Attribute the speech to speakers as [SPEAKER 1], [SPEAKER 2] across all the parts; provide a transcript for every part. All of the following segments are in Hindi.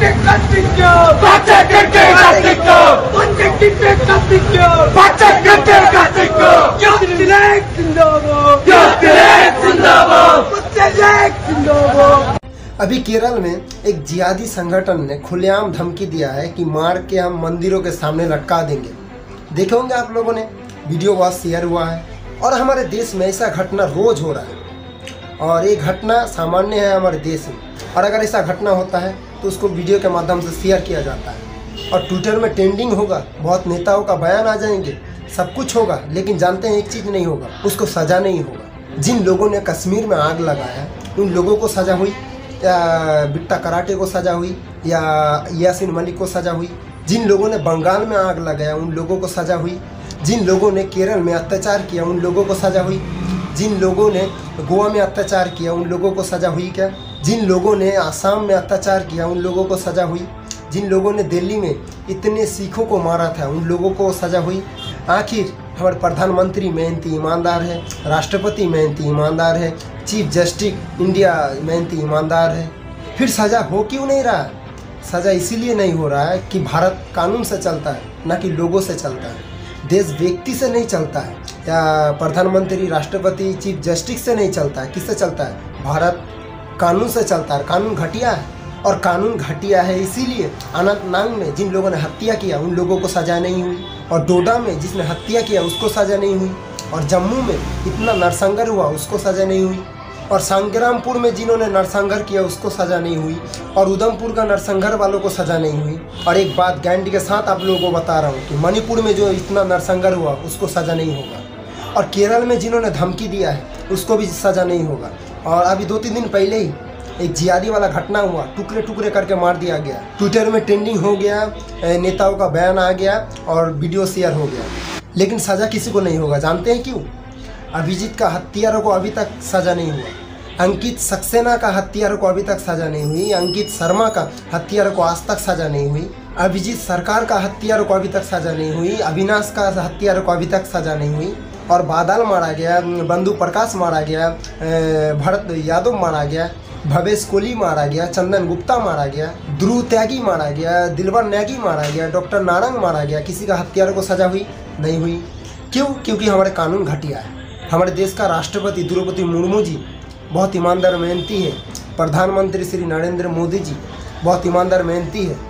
[SPEAKER 1] अभी केरल में एक जिहादी संगठन ने खुलेआम धमकी दिया है कि मार के हम मंदिरों के सामने लटका देंगे। देखे होंगे आप लोगों ने, वीडियो बहुत शेयर हुआ है और हमारे देश में ऐसा घटना रोज हो रहा है और ये घटना सामान्य है हमारे देश में। और अगर ऐसा घटना होता है तो उसको वीडियो के माध्यम से शेयर किया जाता है और ट्विटर में ट्रेंडिंग होगा, बहुत नेताओं का बयान आ जाएंगे, सब कुछ होगा, लेकिन जानते हैं एक चीज़ नहीं होगा, उसको सज़ा नहीं होगा। जिन लोगों ने कश्मीर में आग लगाया उन लोगों को सज़ा हुई या बिट्टा कराटे को सज़ा हुई या यासीन मलिक को सज़ा हुई। जिन लोगों ने बंगाल में आग लगाया उन लोगों को सज़ा हुई। जिन लोगों ने केरल में अत्याचार किया उन लोगों को सज़ा हुई। जिन लोगों ने गोवा में अत्याचार किया उन लोगों को सज़ा हुई क्या? जिन लोगों ने आसाम में अत्याचार किया उन लोगों को सज़ा हुई। जिन लोगों ने दिल्ली में इतने सिखों को मारा था उन लोगों को सज़ा हुई। आखिर हमारे प्रधानमंत्री मेहनती ईमानदार है, राष्ट्रपति मेहनती ईमानदार है, चीफ जस्टिस इंडिया मेहनती ईमानदार है, फिर सज़ा हो क्यों नहीं रहा? सज़ा इसीलिए नहीं हो रहा है कि भारत कानून से चलता है, ना कि लोगों से चलता है। देश व्यक्ति से नहीं चलता है या प्रधानमंत्री, राष्ट्रपति, चीफ जस्टिस से नहीं चलता है। किससे चलता है? भारत कानून से चलता है। कानून घटिया है और कानून घटिया है इसीलिए अनंतनाग में जिन लोगों ने हत्या किया उन लोगों को सज़ा नहीं हुई, और डोडा में जिसने हत्या किया उसको सज़ा नहीं हुई, और जम्मू में इतना नरसंहार हुआ उसको सज़ा नहीं हुई, और संग्रामपुर में जिन्होंने नरसंहार किया उसको सज़ा नहीं हुई, और उधमपुर का नरसंहार वालों को सज़ा नहीं हुई। और एक बात गारंटी के साथ आप लोगों को बता रहा हूँ कि मणिपुर में जो इतना नरसंहार हुआ उसको सज़ा नहीं होगा, और केरल में जिन्होंने धमकी दिया है उसको भी सज़ा नहीं होगा। और अभी 2-3 दिन पहले ही एक जिहादी वाला घटना हुआ, टुकड़े टुकड़े करके मार दिया गया, ट्विटर में ट्रेंडिंग हो गया, नेताओं का बयान आ गया और वीडियो शेयर हो गया, लेकिन सज़ा किसी को नहीं होगा। जानते हैं क्यों? अभिजीत का हत्यारों को अभी तक सज़ा नहीं हुआ, अंकित सक्सेना का हत्यारों को अभी तक सज़ा नहीं हुई, अंकित शर्मा का हत्यारों को आज तक सज़ा नहीं हुई, अभिजीत सरकार का हत्यारों को अभी तक सज़ा नहीं हुई, अविनाश का हत्यारों को अभी तक सज़ा नहीं हुई, और बादल मारा गया, बंधु प्रकाश मारा गया, भरत यादव मारा गया, भवेश कोहली मारा गया, चंदन गुप्ता मारा गया, ध्रुव त्यागी मारा गया, दिलवर नेगी मारा गया, डॉक्टर नारंग मारा गया। किसी का हत्यारों को सज़ा हुई नहीं हुई। क्यों? क्योंकि हमारे कानून घटिया है। हमारे देश का राष्ट्रपति द्रौपदी मुर्मू जी बहुत ईमानदार मेहनती है, प्रधानमंत्री श्री नरेंद्र मोदी जी बहुत ईमानदार मेहनती है,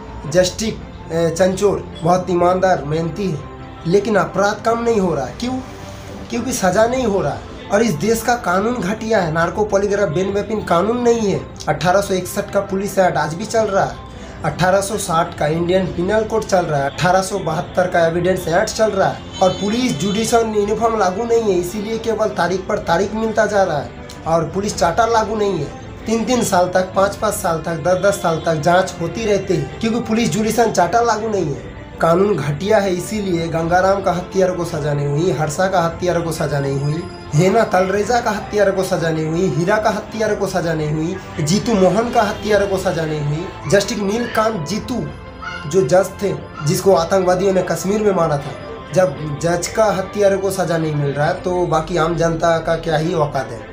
[SPEAKER 1] जस्टिस चंचोर बहुत ईमानदार मेहनती है, लेकिन अपराध कम नहीं हो रहा है। क्यों? क्योंकि सज़ा नहीं हो रहा है। और इस देश का कानून घटिया है। नार्को पॉलीग्राफ बेन वेपिन कानून नहीं है। 1861 का पुलिस एक्ट आज भी चल रहा है, 1860 का इंडियन पिनल कोड चल रहा है, 1872 का एविडेंस एक्ट चल रहा है, और पुलिस जुडिशल यूनिफॉर्म लागू नहीं है, इसीलिए केवल तारीख पर तारीख मिलता जा रहा है, और पुलिस चार्टर लागू नहीं है। 3-3 साल तक, 5-5 साल तक, 10-10 साल तक जांच होती रहती है क्योंकि पुलिस जुडिशल चार्टर लागू नहीं है। कानून घटिया है, इसीलिए गंगाराम का हत्यारों को सजा नहीं हुई, हर्षा का हत्यारों को सजा नहीं हुई, हेना तलरेजा का हत्यारों को सजा नहीं हुई, हीरा का हत्यारों को सजा नहीं हुई, जीतू मोहन का हत्यारों को सजा नहीं हुई, जस्टिस नीलकांत जीतू जो जज थे जिसको आतंकवादियों ने कश्मीर में मारा था, जब जज का हत्यारों को सजा नहीं मिल रहा है तो बाकी आम जनता का क्या ही औकात है।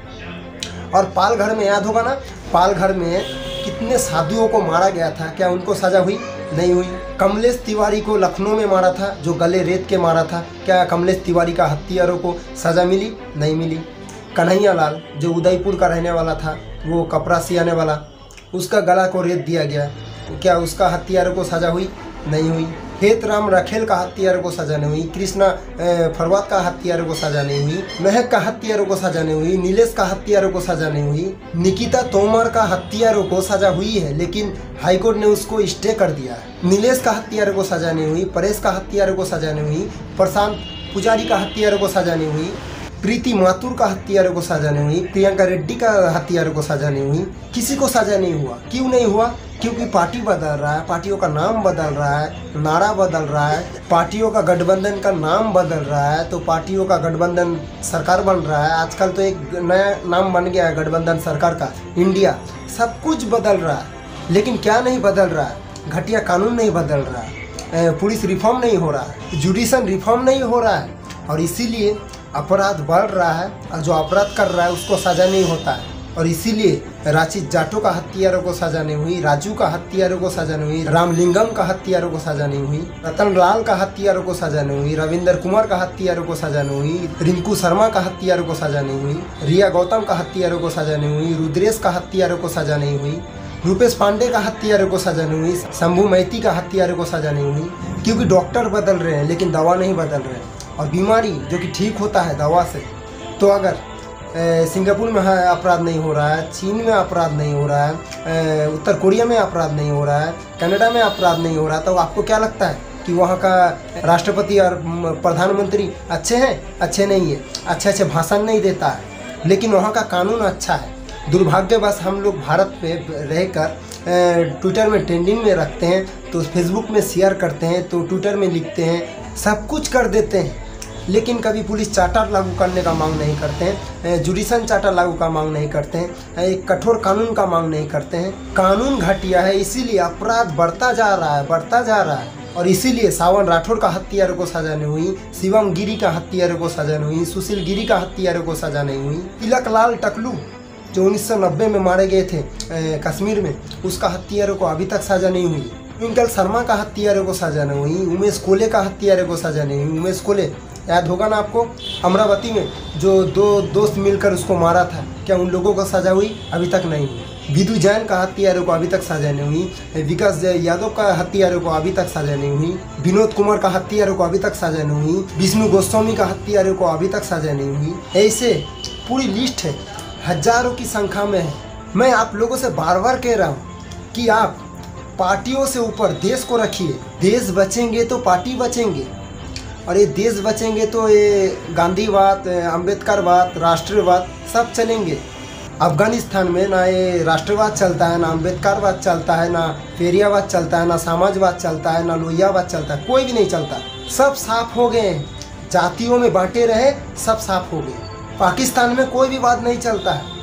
[SPEAKER 1] और पालघर में याद होगा ना, पालघर में कितने साधुओं को मारा गया था, क्या उनको सजा हुई? नहीं हुई। कमलेश तिवारी को लखनऊ में मारा था, जो गले रेत के मारा था, क्या कमलेश तिवारी का हत्यारों को सज़ा मिली? नहीं मिली। कन्हैया लाल जो उदयपुर का रहने वाला था, वो कपड़ा सियाने वाला, उसका गला को रेत दिया गया, क्या उसका हत्यारों को सज़ा हुई? नहीं हुई। हेतराम रखेल का हत्यारों को सजा नहीं हुई, कृष्णा फरवाद का हत्यारों को सजा नहीं हुई, महक का हत्यारों को सजा नहीं हुई, नीलेश का हत्यारों को सजा नहीं हुई, निकिता तोमर का हत्यारों को सजा हुई है लेकिन हाईकोर्ट ने उसको स्टे कर दिया है। नीलेश का हत्यारों को सजा नहीं हुई, परेश का हत्यारों को सजा नहीं हुई, प्रशांत पुजारी का हत्यारों को सजा नहीं हुई, प्रीति माथुर का हत्यारों को सजा नहीं हुई, प्रियंका रेड्डी का हत्यारों को सजा नहीं हुई, किसी को सजा नहीं हुआ। क्यों नहीं हुआ? क्योंकि पार्टी बदल रहा है, पार्टियों का नाम बदल रहा है, नारा बदल रहा है, पार्टियों का गठबंधन का नाम बदल रहा है, तो पार्टियों का गठबंधन सरकार बन रहा है। आजकल तो एक नया नाम बन गया है गठबंधन सरकार का, इंडिया। सब कुछ बदल रहा है, लेकिन क्या नहीं बदल रहा है? घटिया कानून नहीं बदल रहा है, पुलिस रिफॉर्म नहीं हो रहा है, जुडिशल रिफॉर्म नहीं हो रहा है, और इसीलिए अपराध बढ़ रहा है, और जो अपराध कर रहा है उसको सजा नहीं होता है। और इसीलिए रांची जाटों का हत्यारों को सजा नहीं हुई, राजू का हत्यारों को सजा नहीं हुई, रामलिंगम का हत्यारों को सजा नहीं हुई, रतन लाल का हत्यारों को सजा नहीं हुई, रविंदर कुमार का हत्यारों को सजा नहीं हुई, रिंकू शर्मा का हत्यारों को सजा नहीं हुई, रिया गौतम का हत्यारों को सजा नहीं हुई, रुद्रेश का हत्यारों को सजा नहीं हुई, रूपेश पांडे का हत्यारों को सजा नहीं हुई, शंभू मैती का हत्यारों को सजा नहीं हुई। क्योंकि डॉक्टर बदल रहे हैं लेकिन दवा नहीं बदल रहे हैं, और बीमारी जो कि ठीक होता है दवा से। तो अगर सिंगापुर में अपराध नहीं हो रहा है, चीन में अपराध नहीं हो रहा है, उत्तर कोरिया में अपराध नहीं हो रहा है, कनाडा में अपराध नहीं हो रहा, तो आपको क्या लगता है कि वहाँ का राष्ट्रपति और प्रधानमंत्री अच्छे हैं? अच्छे नहीं है, अच्छे भाषण नहीं देता है, लेकिन वहाँ का कानून अच्छा है। दुर्भाग्यवश हम लोग भारत पे रहकर ट्विटर में ट्रेंडिंग में रखते हैं, तो फेसबुक में शेयर करते हैं, तो ट्विटर में लिखते हैं, सब कुछ कर देते हैं, लेकिन कभी पुलिस चार्टर लागू करने का मांग नहीं करते हैं, जुडिशन चार्टर लागू का मांग नहीं करते हैं, एक कठोर कानून का मांग नहीं करते हैं। कानून घटिया है, इसीलिए अपराध बढ़ता जा रहा है। और इसीलिए सावन राठौर का हत्यारों को सजा नहीं हुई, शिवम गिरी का हत्यारों को सजा नहीं हुई, सुशील गिरी का हत्यारों को सजा नहीं हुई, तिलक लाल टकलू जो 1990 में मारे गए थे कश्मीर में, उसका हत्यारों को अभी तक सजा नहीं हुई। ट्विंकल शर्मा का हत्यारों को सजा नहीं हुई, उमेश कोले का हत्यारों को सजा नहीं हुई। उमेश कोले याद होगा ना आपको, अमरावती में जो 2 दोस्त मिलकर उसको मारा था, क्या उन लोगों को सजा हुई? अभी तक नहीं हुई। विदु जैन का हत्यारों को अभी तक सजा नहीं हुई, विकास यादव का हत्यारों को अभी तक सजा नहीं हुई, विनोद कुमार का हत्यारों को अभी तक सजा नहीं हुई, विष्णु गोस्वामी का हत्यारों को अभी तक सजा नहीं हुई। ऐसे पूरी लिस्ट है, हजारों की संख्या में है। मैं आप लोगों से बार बार कह रहा हूँ कि आप पार्टियों से ऊपर देश को रखिए। देश बचेंगे तो पार्टी बचेंगे, और ये देश बचेंगे तो ये गांधीवाद, अम्बेडकरवाद, राष्ट्रवाद सब चलेंगे। अफगानिस्तान में ना ये राष्ट्रवाद चलता है, ना अम्बेडकरवाद चलता है, ना पेरियावाद चलता है, ना समाजवाद चलता है, ना लोहियावाद चलता है, कोई भी नहीं चलता। सब साफ हो गए, जातियों में बांटे रहे, सब साफ हो गए। पाकिस्तान में कोई भी वाद नहीं चलता है,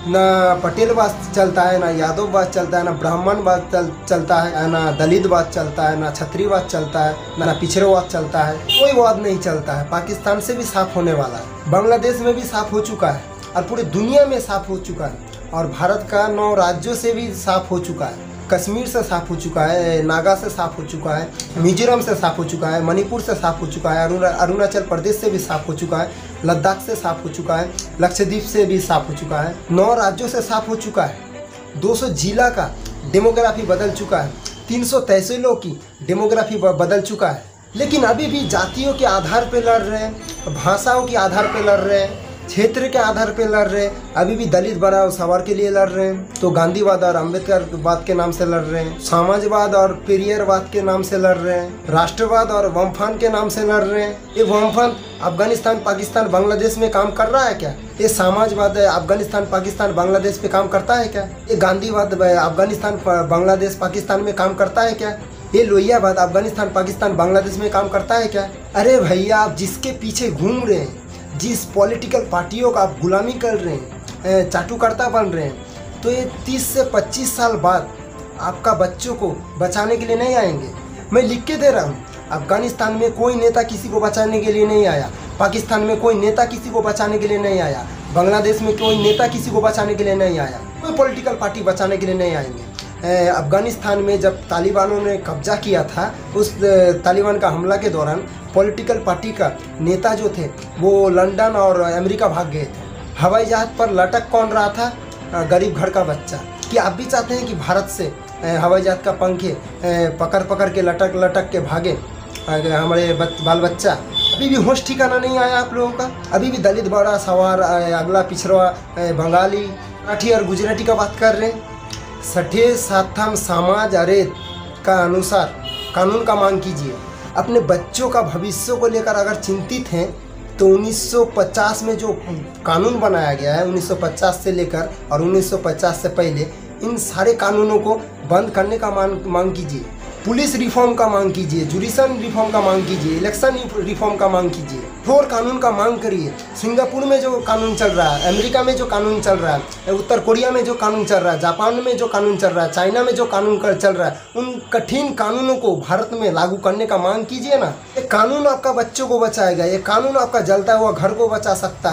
[SPEAKER 1] ना पटेलवाद चलता है, ना यादववाद चलता है, ना ब्राह्मणवाद चलता है, ना दलितवाद चलता है, ना क्षत्रियवाद चलता है, ना पिछड़ेवाद चलता है, कोई वाद नहीं चलता है। पाकिस्तान से भी साफ होने वाला है, बांग्लादेश में भी साफ हो चुका है, और पूरी दुनिया में साफ हो चुका है, और भारत का 9 राज्यों से भी साफ हो चुका है। कश्मीर से साफ हो चुका है, नागा से साफ हो चुका है, मिजोरम से साफ हो चुका है, मणिपुर से साफ हो चुका है, अरुणाचल प्रदेश से भी साफ हो चुका है, लद्दाख से साफ हो चुका है, लक्षद्वीप से भी साफ हो चुका है, 9 राज्यों से साफ हो चुका है, 200 जिला का डेमोग्राफी बदल चुका है, 300 तहसीलों की डेमोग्राफी बदल चुका है। लेकिन अभी भी जातियों के आधार पर लड़ रहे हैं, भाषाओं के आधार पर लड़ रहे हैं, क्षेत्र के आधार पर लड़ रहे हैं। अभी भी दलित बचाओ सवार के लिए लड़ रहे हैं, तो गांधीवाद और अम्बेडकरवाद के नाम से लड़ रहे हैं, समाजवाद और पेरियरवाद के नाम से लड़ रहे हैं, राष्ट्रवाद और वामपंथ के नाम से लड़ रहे हैं। ये वामपंथ अफगानिस्तान, पाकिस्तान, बांग्लादेश में काम कर रहा है क्या? ये समाजवाद अफगानिस्तान, पाकिस्तान, बांग्लादेश पे काम करता है क्या? ये गांधीवाद अफगानिस्तान, बांग्लादेश, पाकिस्तान में काम करता है क्या? ये लोहियावाद अफगानिस्तान, पाकिस्तान, बांग्लादेश में काम करता है क्या? अरे भैया, आप जिसके पीछे घूम रहे हैं, जिस पॉलिटिकल पार्टियों का आप गुलामी कर रहे हैं, चाटुकर्ता बन रहे हैं, तो ये 30 से 25 साल बाद आपका बच्चों को बचाने के लिए नहीं आएंगे। मैं लिख के दे रहा हूँ, अफगानिस्तान में कोई नेता किसी को बचाने के लिए नहीं आया, पाकिस्तान में कोई नेता किसी को बचाने के लिए नहीं आया, बांग्लादेश में कोई नेता किसी को बचाने के लिए नहीं आया, कोई पॉलिटिकल पार्टी बचाने के लिए नहीं आएंगे। अफगानिस्तान में जब तालिबानों ने कब्जा किया था, उस तालिबान का हमला के दौरान पॉलिटिकल पार्टी का नेता जो थे वो लंदन और अमेरिका भाग गए थे। हवाई जहाज पर लटक कौन रहा था? गरीब घर का बच्चा। कि आप भी चाहते हैं कि भारत से हवाई जहाज का पंखे पकड़ पकड़ के लटक के भागे हमारे बाल बच्चा? अभी भी होश ठिकाना नहीं आया आप लोगों का। अभी भी दलित बड़ा सवार, अगला पिछड़ा, बंगाली, मराठी और गुजराती का बात कर रहे हैं। छठे सातम समाज अरेत का अनुसार कानून का मांग कीजिए। अपने बच्चों का भविष्य को लेकर अगर चिंतित हैं तो 1950 में जो कानून बनाया गया है, 1950 से लेकर और 1950 से पहले, इन सारे कानूनों को बंद करने का मांग कीजिए। पुलिस रिफॉर्म का मांग कीजिए, जुडिशन रिफॉर्म का मांग कीजिए, इलेक्शन रिफॉर्म का मांग कीजिए, कठोर कानून का मांग करिए। सिंगापुर में जो कानून चल रहा है, अमेरिका में जो कानून चल रहा है, उत्तर कोरिया में जो कानून चल रहा है, जापान में जो कानून चल रहा है, चाइना में जो कानून चल रहा है, उन कठिन कानूनों को भारत में लागू करने का मांग कीजिए ना। ये कानून आपका बच्चों को बचाएगा, ये कानून आपका जलता हुआ घर को बचा सकता है।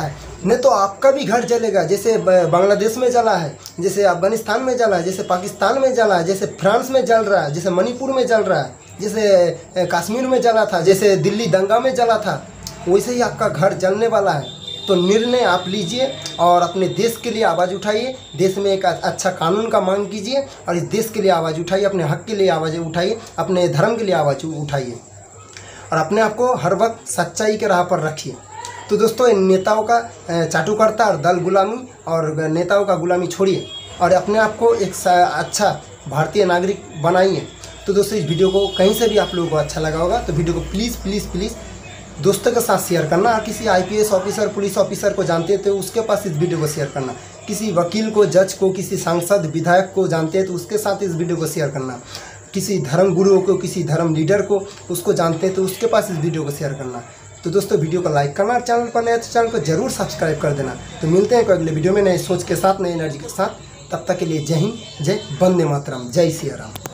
[SPEAKER 1] नहीं तो आपका भी घर जलेगा। जैसे बांग्लादेश में जला है, जैसे अफगानिस्तान में जला है, जैसे पाकिस्तान में जला है, जैसे फ्रांस में जल रहा है, जैसे मणिपुर में जल रहा है, जैसे कश्मीर में जला था, जैसे दिल्ली दंगा में जला था, वैसे ही आपका घर जलने वाला है। तो निर्णय आप लीजिए और अपने देश के लिए आवाज़ उठाइए। देश में एक अच्छा कानून का मांग कीजिए और इस देश के लिए आवाज़ उठाइए, अपने हक के लिए आवाज़ उठाइए, अपने धर्म के लिए आवाज़ उठाइए और अपने आप को हर वक्त सच्चाई के राह पर रखिए। तो दोस्तों, इन नेताओं का चाटुकर्ता और दल गुलामी और नेताओं का गुलामी छोड़िए और अपने आप को एक अच्छा भारतीय नागरिक बनाइए। तो दोस्तों, इस वीडियो को कहीं से भी आप लोगों को अच्छा लगा होगा तो वीडियो को प्लीज़ प्लीज़ प्लीज़ दोस्तों के साथ शेयर करना। और किसी IPS ऑफिसर, पुलिस ऑफिसर को जानते हैं तो उसके पास इस वीडियो को शेयर करना। किसी वकील को, जज को, किसी सांसद, विधायक को जानते हैं तो उसके साथ इस वीडियो को शेयर करना। किसी धर्म गुरु को, किसी धर्म लीडर को उसको जानते हैं तो उसके पास इस वीडियो को शेयर करना। तो दोस्तों, वीडियो को लाइक करना और चैनल पर नए तो चैनल को जरूर सब्सक्राइब कर देना। तो मिलते हैं कोई अगले वीडियो में नए सोच के साथ, नई एनर्जी के साथ। तब तक के लिए जय हिंद, जय वंदे मातरम, जय सिया राम।